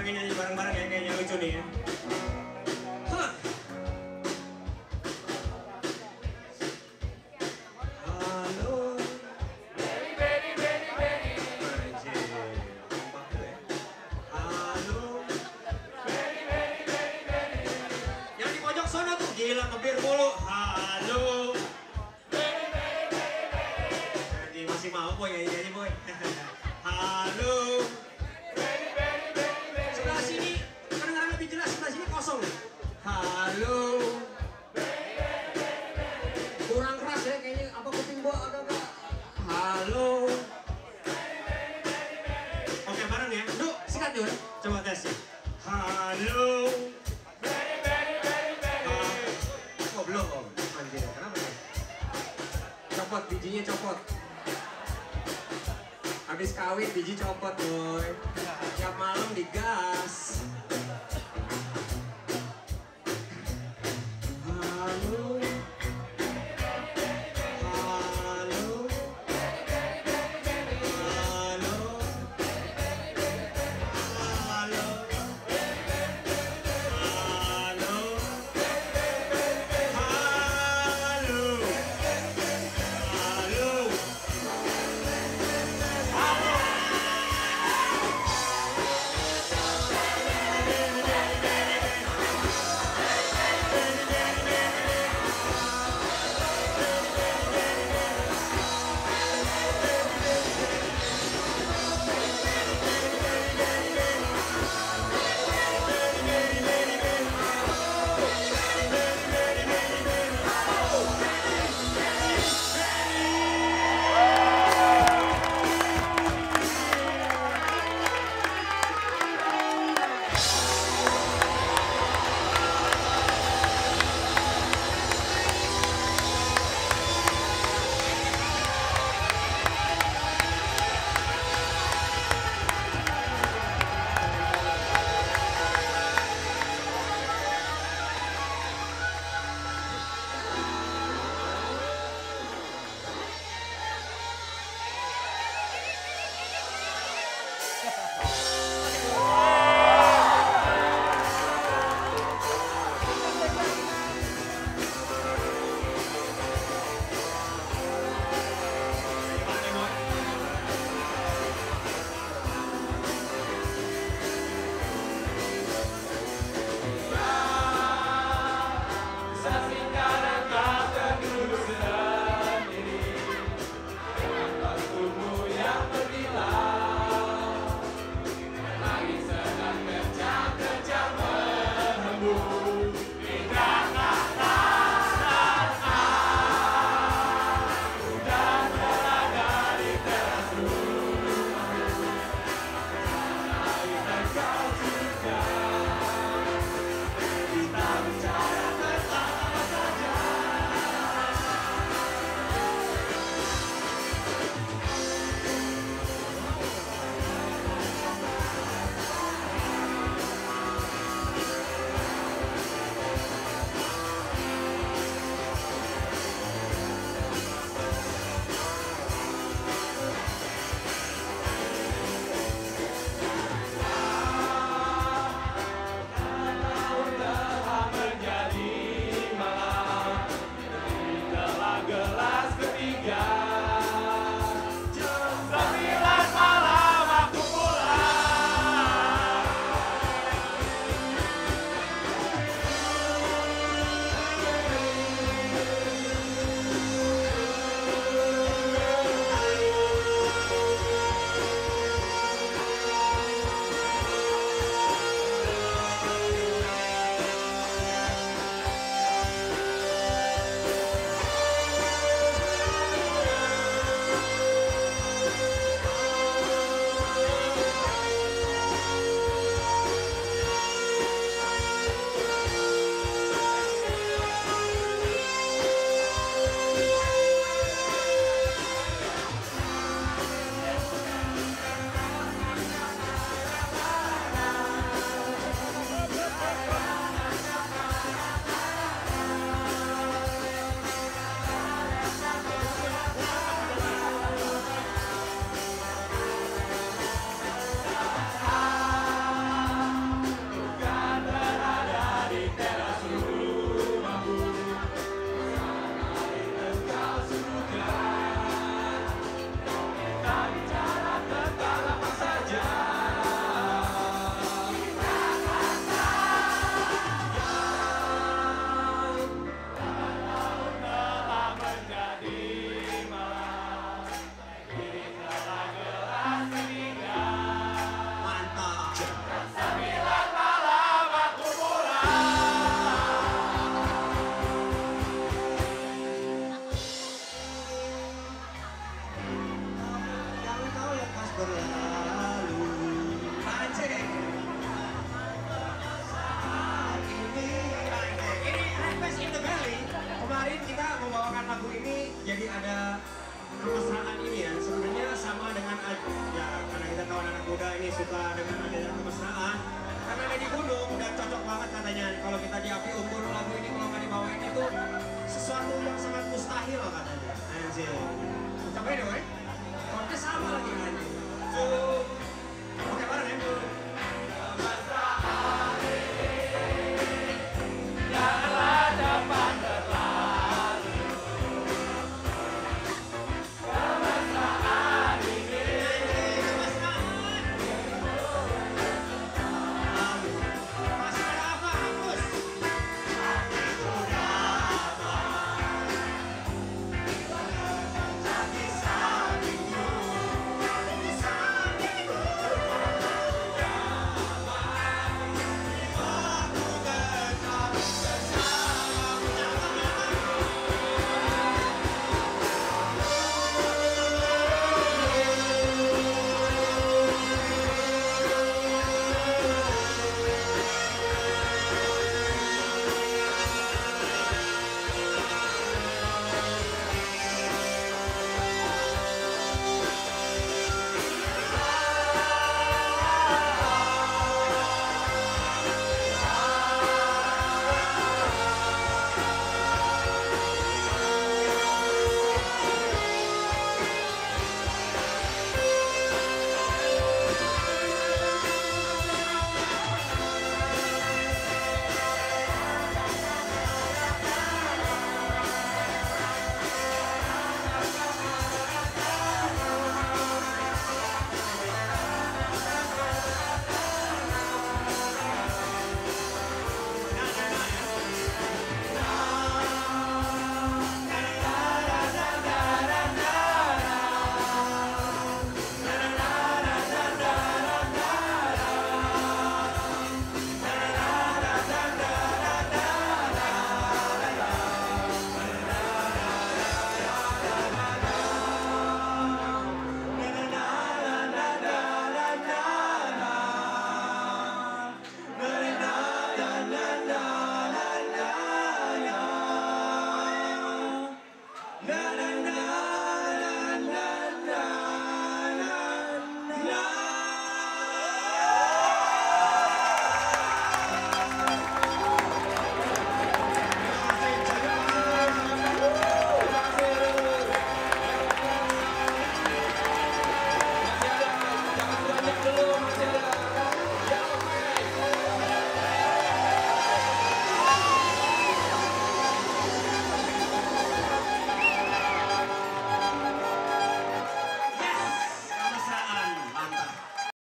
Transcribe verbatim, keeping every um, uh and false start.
pengen nyanyi bareng-bareng ya, kayaknya lucu nih ya. Huh. Halo. Very, very, very, very. Anjir, kompak tuh ya. Halo. Very, very, very, very. Yang di pojok sana tuh gila ngebir mulu. Halo. Very, very, very, very. Anjir, masih mau boy nyanyi-nyanyi boy. Halo. Halo. Kurang keras ya kayaknya, apa kuping gua agak-agak. Halo. Oke bareng ya. Duh, sikat yuk. Coba tes ya. Halo. Ah, oh belum om. Anjir, kenapa ya? Copot, bijinya copot. Habis kawin biji copot boy. Tiap malam digas. kemesraan ini ya sebenarnya sama dengan ya karena kita kawan anak muda ini suka dengan adanya kemesraan karena ada di gunung udah cocok banget katanya kalau kita di api unggur lagu ini kalau nggak dibawain itu sesuatu yang sangat mustahil katanya.